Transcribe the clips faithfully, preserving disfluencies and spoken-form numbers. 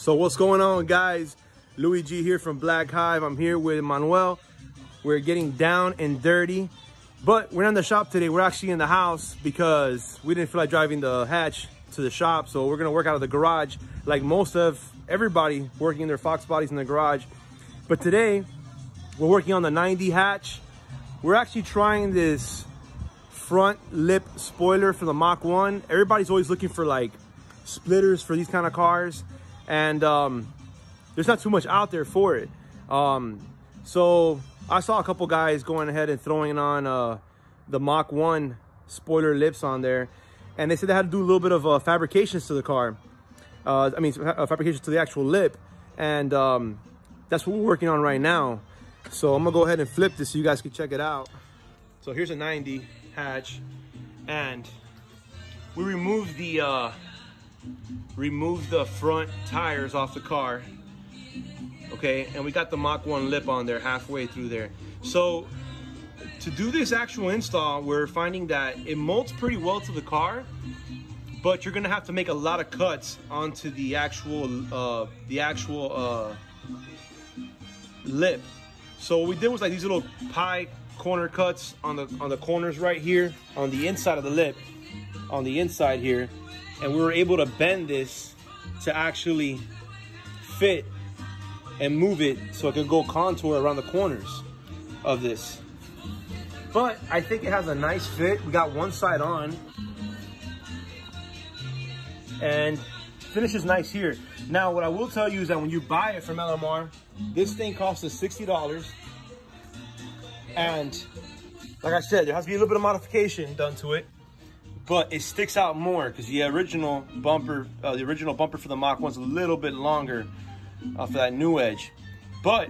So what's going on, guys? Louis G here from Black Hive. I'm here with Manuel. We're getting down and dirty, but we're not in the shop today. We're actually in the house because we didn't feel like driving the hatch to the shop. So we're gonna work out of the garage like most of everybody working their Foxbodies in the garage. But today we're working on the ninety hatch. We're actually trying this front lip spoiler for the Mach one. Everybody's always looking for like splitters for these kind of cars, and um, there's not too much out there for it. Um, so I saw a couple guys going ahead and throwing on uh, the Mach one spoiler lips on there, and they said they had to do a little bit of uh, fabrications to the car. Uh, I mean, uh, fabrications to the actual lip, and um, that's what we're working on right now. So I'm gonna go ahead and flip this so you guys can check it out. So here's a ninety hatch, and we removed the uh, removed the front tires off the car. Okay, and we got the Mach one lip on there halfway through there. So to do this actual install, we're finding that it molds pretty well to the car, but you're gonna have to make a lot of cuts onto the actual uh, the actual uh, lip. So what we did was like these little pie corner cuts on the on the corners right here on the inside of the lip, on the inside here, and we were able to bend this to actually fit and move it so it can go contour around the corners of this. But I think it has a nice fit. We got one side on, and finishes nice here. Now, what I will tell you is that when you buy it from L M R, this thing costs us sixty dollars. And like I said, there has to be a little bit of modification done to it, but it sticks out more because the original bumper, uh, the original bumper for the Mach one's a little bit longer uh, for that new edge. But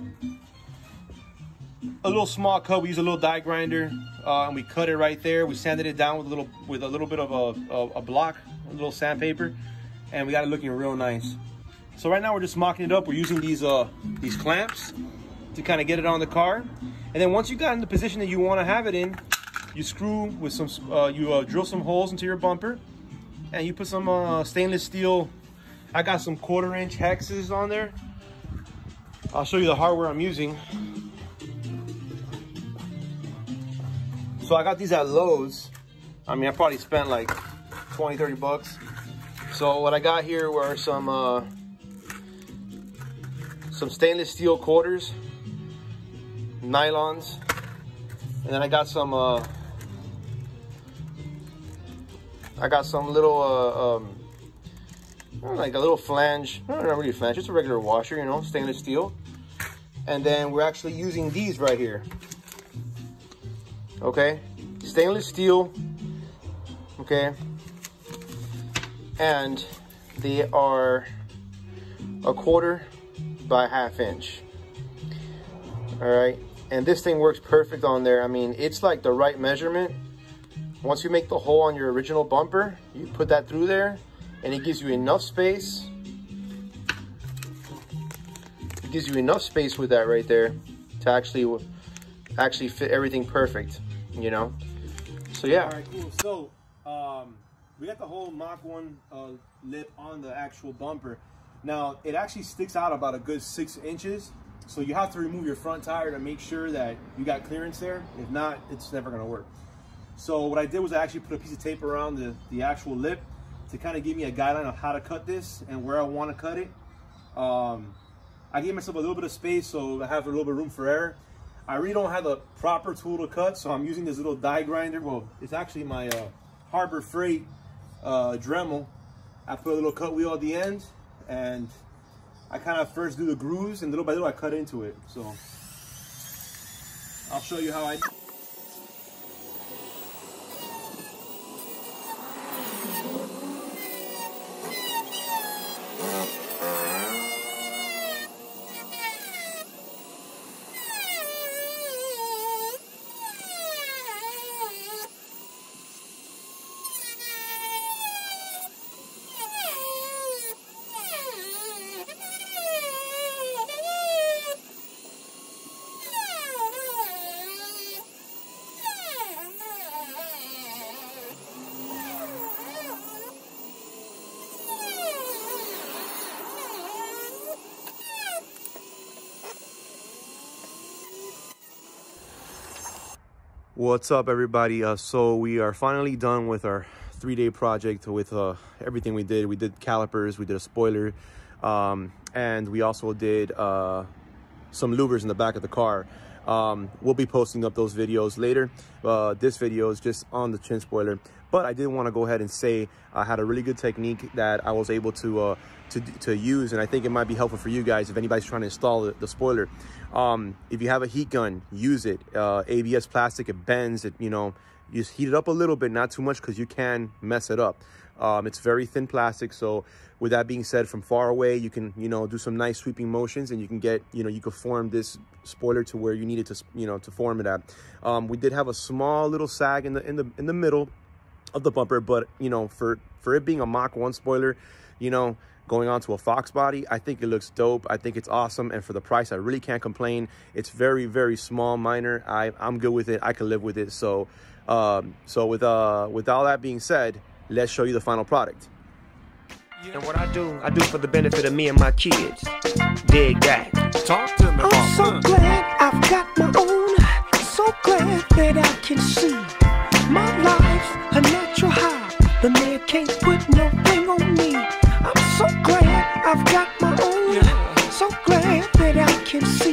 a little small cut. We use a little die grinder, uh, and we cut it right there. We sanded it down with a little with a little bit of a, a, a block, a little sandpaper, and we got it looking real nice. So right now we're just mocking it up. We're using these uh, these clamps to kind of get it on the car. And then once you got in the position that you want to have it in, you screw with some, uh, you uh, drill some holes into your bumper, and you put some uh, stainless steel. I got some quarter inch hexes on there. I'll show you the hardware I'm using. So I got these at Lowe's. I mean, I probably spent like twenty, thirty bucks. So what I got here were some, uh, some stainless steel quarters, nylons, and then I got some uh, I got some little uh, um, I don't know, like a little flange, not really a flange, just a regular washer, you know, stainless steel. And then we're actually using these right here. Okay, stainless steel. Okay, and they are a quarter by half inch. All right, and this thing works perfect on there. I mean, it's like the right measurement. Once you make the hole on your original bumper, you put that through there, and it gives you enough space. It gives you enough space with that right there to actually actually fit everything perfect, you know. So yeah. All right, cool. So um, we got the whole Mach one uh, lip on the actual bumper. Now it actually sticks out about a good six inches. So you have to remove your front tire to make sure that you got clearance there. If not, it's never gonna work. So what I did was I actually put a piece of tape around the, the actual lip to kind of give me a guideline of how to cut this and where I want to cut it. Um, I gave myself a little bit of space so I have a little bit of room for error. I really don't have the proper tool to cut, so I'm using this little die grinder. Well, it's actually my uh, Harbor Freight uh, Dremel. I put a little cut wheel at the end, and I kind of first do the grooves, and little by little I cut into it. So I'll show you how I do. What's up, everybody? Uh, so we are finally done with our three-day project with uh, everything we did. We did calipers, we did a spoiler, um, and we also did uh, some louvers in the back of the car. Um, we'll be posting up those videos later. Uh, this video is just on the chin spoiler, but I did want to go ahead and say I had a really good technique that I was able to uh, to, to use, and I think it might be helpful for you guys if anybody's trying to install the, the spoiler. Um, if you have a heat gun, use it. Uh, A B S plastic, it bends. It, you know, you just heat it up a little bit, not too much, because you can mess it up. Um, it's very thin plastic, so with that being said, from far away, you can, you know, do some nice sweeping motions, and you can get, you know, you can form this spoiler to where you need it to, you know, to form it at. Um, we did have a small little sag in the in the in the middle of the bumper, but you know, for for it being a Mach one spoiler, you know, going on to a Foxbody, I think it looks dope. I think it's awesome, and for the price, I really can't complain. It's very very small, minor. I I'm good with it. I can live with it. So, um, so with uh with all that being said, let's show you the final product. And what I do, I do for the benefit of me and my kids. Dig that. Talk to me. I'm so glad I've got my own. So glad that I can see my life's a natural high. The man can't put no thing on me. I'm so glad I've got my own. So glad that I can see